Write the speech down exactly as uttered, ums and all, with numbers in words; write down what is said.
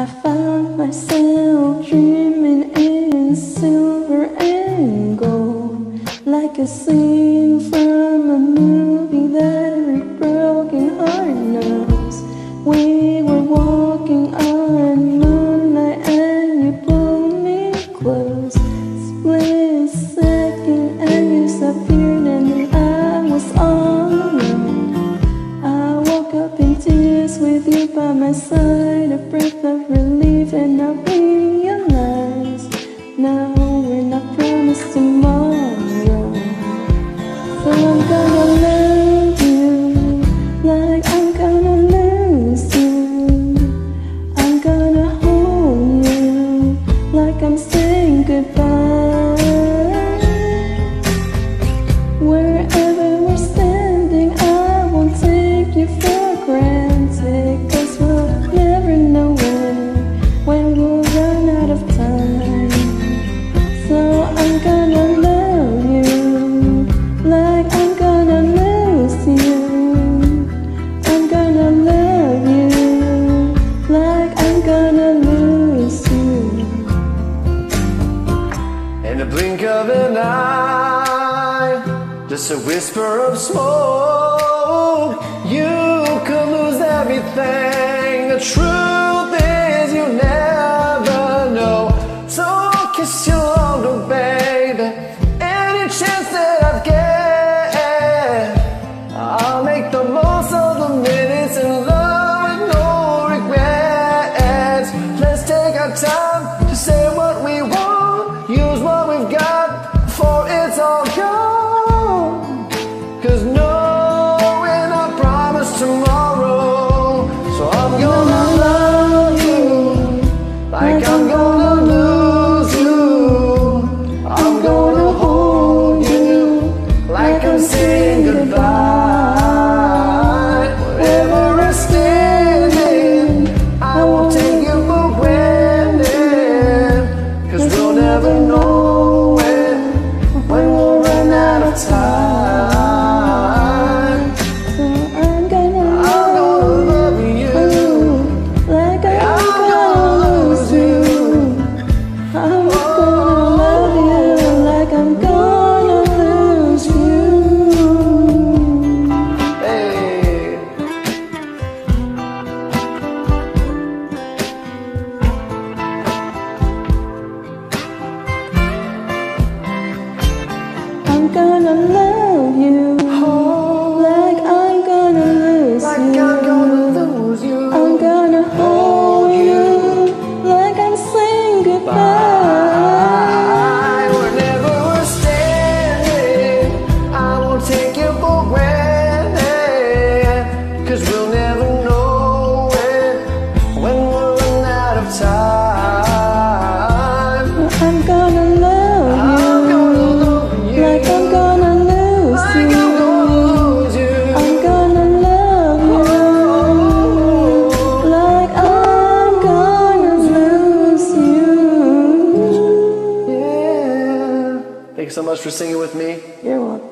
I found myself dreaming in silver and gold, like a scene from a movie that every broken heart knows. We were walking on moonlight and you pulled me close. Split second and you disappeared and then I was all alone. I woke up in tears with you by my side, a breath of relief, and I realized now we're not promised tomorrow. So I'm gonna love you like I'm gonna lose you. I'm gonna hold you like I'm saying goodbye. Wherever we're standing, I won't take you for granted, 'cause we'll never know when, when we'll run out of time. So I'm gonna love you like I'm gonna lose you. I'm gonna love you like I'm gonna lose you. In the blink of an eye, just a whisper of smoke, you could lose everything. The truth is you never know. So I'll kiss you longer, baby. Any chance that I get, I'll make the most of the minutes in love with no regrets. Let's take our time to say what we want, use what we've got before it's all gone. 'Cause no, we're not promised tomorrow. So I'm gonna love you like I'm gonna lose you. I'm gonna hold you like I'm saying goodbye. Wherever we're standing, I won't take you for granted, 'cause we'll never know when, when we'll run out of time. So I'm gonna I'm gonna love you like I'm I'm gonna gonna lose lose you. you. I'm gonna love you like I'm gonna lose you. Hey. I'm gonna love you like I'm gonna lose Like you. I'm gonna lose you. I'm gonna hold you like I'm saying goodbye. Whenever we're standing, I won't take you for granted, 'cause we'll never know when, when we'll run out of time. I'm gonna love I'm gonna love you you like I'm gonna lose like you. I'm gonna lose you. I'm gonna love you like I'm gonna lose you. Yeah. Thanks so much for singing with me. You're welcome.